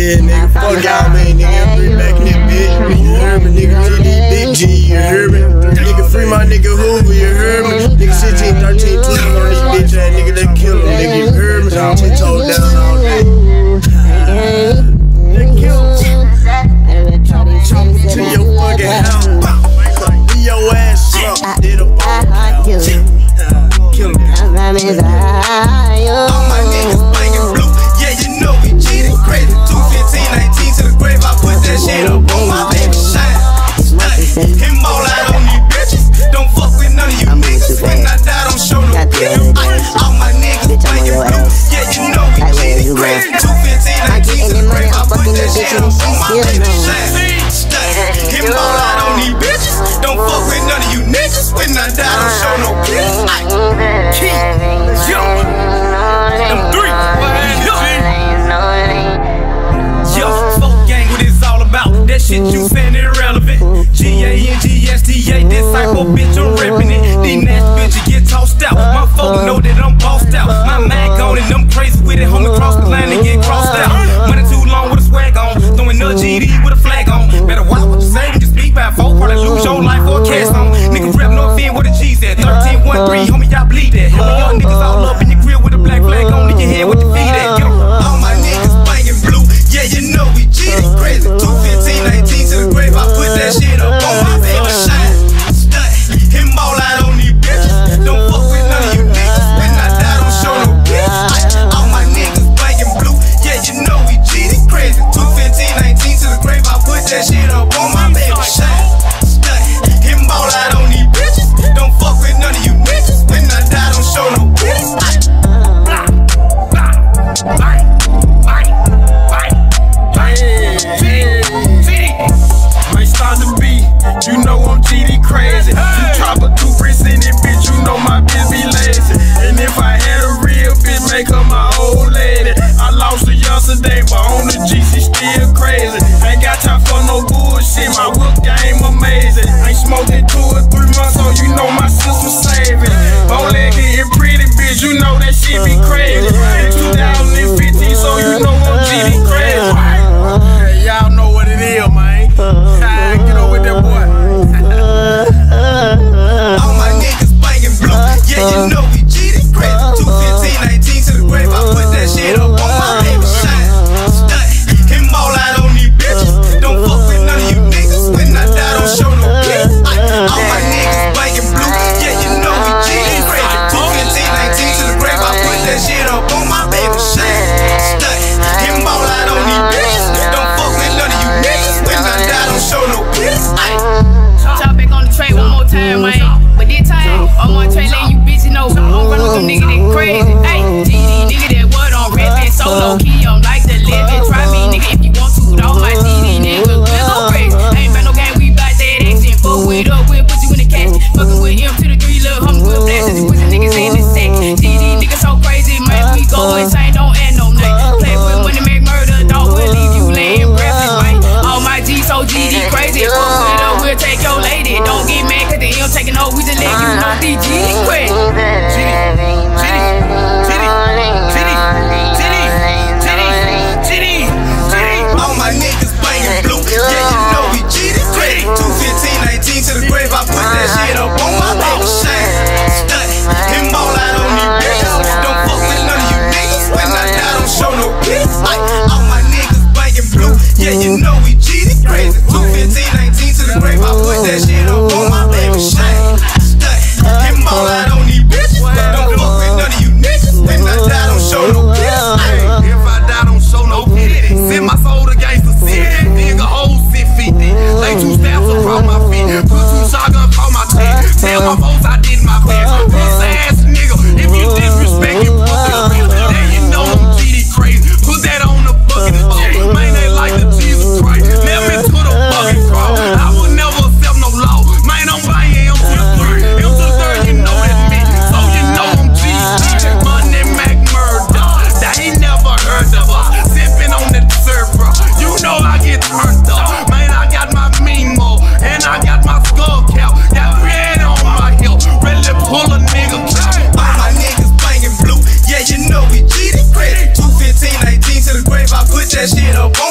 Yeah, nigga, fuck y'all, man, nigga. M3 back in that bitch. You heard me, nigga. GD, Big G, you heard me. Nigga, free my nigga Hoover, you heard me. Nigga, 16, 13, 12 on this bitch ass nigga, they kill him, nigga, you heard me. 10 toes down all day. They kill him. Chop him to your fucking house. Leave your ass up. Did a ball. Kill him. All my niggas banging blue. Yeah, you know we cheating crazy. 215, 19 to the grave. I put that shit up on my baby shine. Him all out on these bitches. Don't fuck with none of you niggas. When I die, don't show no bitch. All my niggas banging blue. Yeah, you know we cheating crazy. 215, 19 to the grave. I put that shit up on my baby shine. Him all out on these bitches. Don't fuck with none of you niggas. When I die, don't show no bitch. That shit you saying irrelevant. G-A-N-G-S-T-A, this psycho bitch, I'm reppin' it. These nasty bitches get tossed out. My folks know that I'm bossed out. My man gone and I'm crazy with it. Homie cross the line and get crossed out. Money too long with a swag on. Throwing another GD with a flag on. Better watch what you say. You can speak by 4. Probably lose your life or a cast on. Niggas rep no fin with a G's at 13-1-3. Homie, y'all bleed that. Hell, young niggas all up in your grill with a black flag on in your head with the feet at. Get 'em. All my niggas banging blue. Yeah, you know we cheating crazy. 215, 19 to the grave. I put that shit up on my baby shine. Him all out on these bitches. Don't fuck with none of you niggas. When I die, don't show no bitch. All my niggas banging blue. Yeah, you know we cheating crazy. 215, 19 to the grave. I put that shit up on my baby shine. Him all out on these bitches. Don't fuck with none of you niggas. When I die, don't show no bitch. You know I'm GD crazy. You drop a 2% in it, bitch. You know my bitch be lazy. And if I had a real bitch, make her my old lady. I lost her yesterday, but on the G, she still crazy. Ain't got time for no bullshit. My whip game amazing. Ain't smoking 2 or 3 months, so you know my system saving. Bowleg getting pretty, bitch. You know that shit be crazy. In 2015, so you know I'm GD crazy. Hey, y'all know what it is, man. Get on with that boy. All my niggas banging blue. Yeah, you know we cheating crazy. 215, 19 to the grave. I put that shit up on my baby shine. Him all out on these bitches. Don't fuck with none of you niggas. When I die, don't show no bitch. All my niggas banging blue. Yeah, you know we cheating crazy. 215, 19 to the grave. I put that shit up on my baby shine. Him all out on these bitches. Don't fuck with none of you niggas. When I die, don't show no bitch. Chop back on the train one more time, man. But this time, I'm on the train letting you bitches know I'm running with them niggas that crazy. Hey, GD nigga that what on rapping so low key, I'm like the living. Try me, nigga, if you want to. All my GD niggas, we'll go crazy. Ain't about no game, we bout that action. Fuck with up, we'll put you in the cash. Fucking with him to the 3, little homie, we'll blast it. You pussy niggas in the sack. GD niggas so crazy, man. We go insane, don't add no night. Play with money, make murder, dog. We'll leave you laying breathless, man. All my G so GD crazy. Fuck with up, we'll take your lady. Don't get mad cause they ain't taking over, we just let you know the GD crazy. All my niggas banging blue. Yeah, you know we cheating crazy. 215, 19 to the grave. I put that shit up on my baby shine. Him all out on these bitches. Don't fuck with none of you niggas. When I die, don't show no bitch. All my niggas banging blue. Yeah, you know we cheating crazy. 215, 19 to the grave. I put that shit up on my baby shine. Him all out on these bitches. Don't fuck with none of you niggas. When I die, don't show no bitch. If I die, don't show no bitch. Send my soul to gangsta city. Dig a hole 6 feet deep. Lay 2 stabs across my feet. Put 2 shotguns across my teeth. Tell my folks I did my best. Pussy ass nigga. If you disrespect it, then you know I'm GD crazy. Put that on the fucking boat. Man, they like the Jesus Christ. Let me to the fucking cross. I would never accept no law. Man, I'm buying him to the 3rd. Him to the 3rd, you know that's me. So you know I'm GD. Money Mac murder. They ain't never heard of us. Sipping on the surfer. You know I get turned up. Man, I got my Mimo. And I got my skull cap. Got red on my hip. Ready to pull a nigga. All my niggas banging blue. Yeah, you know we cheating crazy. 215, 19 to the grave. I put that shit up